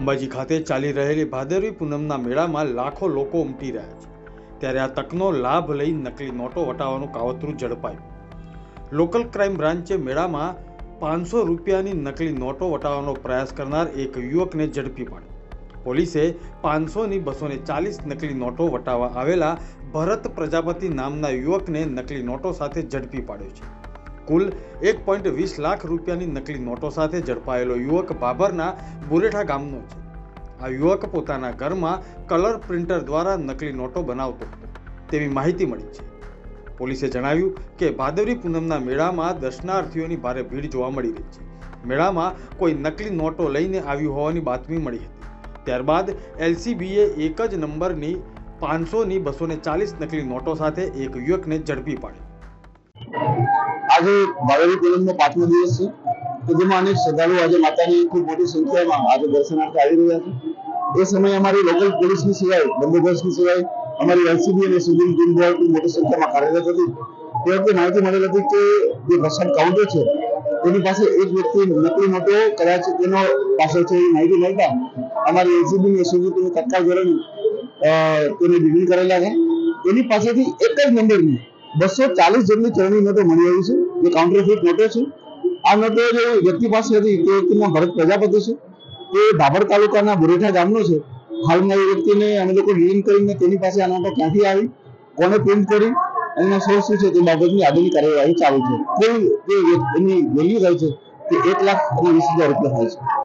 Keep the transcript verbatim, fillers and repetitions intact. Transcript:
અંબાજી ખાતે ચાલી રહેલી ભાદરવી પૂનમના મેળામાં લાખો લોકો ઉમટી રહ્યા છે, ત્યારે આ તકનો લાભ લઈ નકલી નોટો વટાવવાનું કાવતરું ઝડપાયું। લોકલ ક્રાઇમ બ્રાન્ચે મેળામાં પાંચસો રૂપિયાની નકલી નોટો વટાવવાનો પ્રયાસ કરનાર એક યુવકને ઝડપી પાડ્યો। પોલીસે પાંચસો ની બસો ને ચાલીસ નકલી નોટો વટાવવા આવેલા ભરત પ્રજાપતિ નામના યુવકને નકલી નોટો સાથે ઝડપી પાડ્યો છે। કુલ એક પોઈન્ટ વીસ લાખ રૂપિયાની નકલી નોટો સાથે ઝડપાયેલો યુવક બાબરના બુરેઠા ગામનો છે। આ યુવક પોતાના ઘરમાં કલર પ્રિન્ટર દ્વારા નકલી નોટો બનાવતો હતો તેવી માહિતી મળી છે। પોલીસે જણાવ્યું કે ભાદરવી પૂનમના મેળામાં દર્શનાર્થીઓની ભારે ભીડ જોવા મળી રહી છે। મેળામાં કોઈ નકલી નોટો લઈને આવ્યું હોવાની બાતમી મળી હતી, ત્યારબાદ એલસીબીએ એક જ નંબરની પાંચસો ની બસો ને ચાલીસ નકલી નોટો સાથે એક યુવકને ઝડપી પાડ્યો। આજે ભાદરવી પૂનમનો પાંચમો દિવસ છે, તો જેમાં અનેક શ્રદ્ધાળુઓ આજે માતાની ખૂબ મોટી સંખ્યામાં આજે દર્શનાર્થે આવી રહ્યા છે। એ સમયે અમારી લોકલ પોલીસની સિવાય બંદોબસ્તની સિવાય અમારી એલસીબી અને સિવિલ ટીમ દ્વારા ખૂબ મોટી સંખ્યામાં કાર્યરત હતી। તે વખતે માહિતી મળેલ હતી કે જે પ્રસાદ કાઉન્ટર છે તેની પાસે એક વ્યક્તિ નકલી નોટો કદાચ તેનો પાસે છે એવી માહિતી મળતા અમારી એલસીબી અને એસઓજી ટીમે તત્કાળ ધોરણે તેને ડિગ્રી કરેલા છે। તેની પાસેથી એક જ નંબરની બસો ચાલીસ જેટલી ચલણી નોટો મળી આવી છે, જે કાઉન્ટરફીટ નોટો છે। આ નોટો જે વ્યક્તિ પાસે હતી તે વ્યક્તિના ભરત પ્રજાપતિ છે, તે ભાભર તાલુકાના બુરેઠા ગામનો છે। હાલમાં એ વ્યક્તિને અમે લોકો ડિલિંગ કરીને તેની પાસે આ નોટો ક્યાંથી આવી, કોને પ્રિન્ટ કરી અને સોર્સ શું છે તે બાબતની આગળની કાર્યવાહી ચાલુ છે। કુલ જે એની વેલ્યુ થાય છે તે એક લાખ અને વીસ હજાર રૂપિયા થાય છે।